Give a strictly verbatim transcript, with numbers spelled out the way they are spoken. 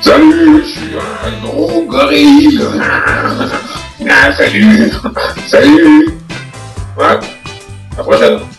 Salut, je suis un gros gorille. Ah, salut. Salut. Ouais, à la prochaine.